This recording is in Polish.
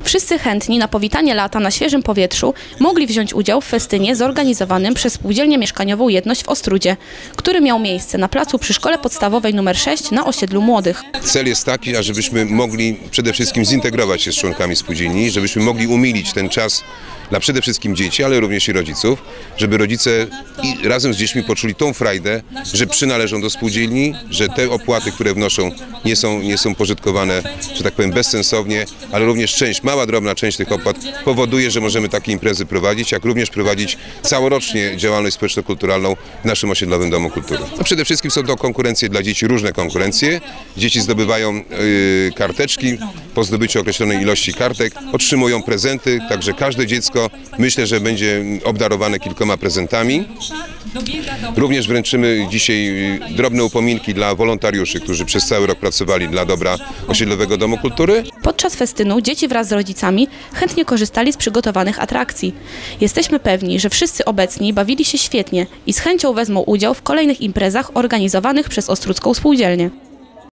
Wszyscy chętni na powitanie lata na świeżym powietrzu mogli wziąć udział w festynie zorganizowanym przez Spółdzielnię Mieszkaniową Jedność w Ostródzie, który miał miejsce na placu przy Szkole Podstawowej nr 6 na osiedlu Młodych. Cel jest taki, ażebyśmy mogli przede wszystkim zintegrować się z członkami spółdzielni, żebyśmy mogli umilić ten czas dla przede wszystkim dzieci, ale również i rodziców, żeby rodzice razem z dziećmi poczuli tą frajdę, że przynależą do spółdzielni, że te opłaty, które wnoszą, nie są pożytkowane, że tak powiem, bezsensownie, ale również mała, drobna część tych opłat powoduje, że możemy takie imprezy prowadzić, jak również prowadzić całorocznie działalność społeczno-kulturalną w naszym osiedlowym Domu Kultury. No przede wszystkim są to konkurencje dla dzieci, różne konkurencje. Dzieci zdobywają karteczki, po zdobyciu określonej ilości kartek otrzymują prezenty, także każde dziecko myślę, że będzie obdarowane kilkoma prezentami. Również wręczymy dzisiaj drobne upominki dla wolontariuszy, którzy przez cały rok pracowali dla dobra osiedlowego Domu Kultury. Podczas festynu dzieci wraz z rodzicami chętnie korzystali z przygotowanych atrakcji. Jesteśmy pewni, że wszyscy obecni bawili się świetnie i z chęcią wezmą udział w kolejnych imprezach organizowanych przez Ostródzką Spółdzielnię.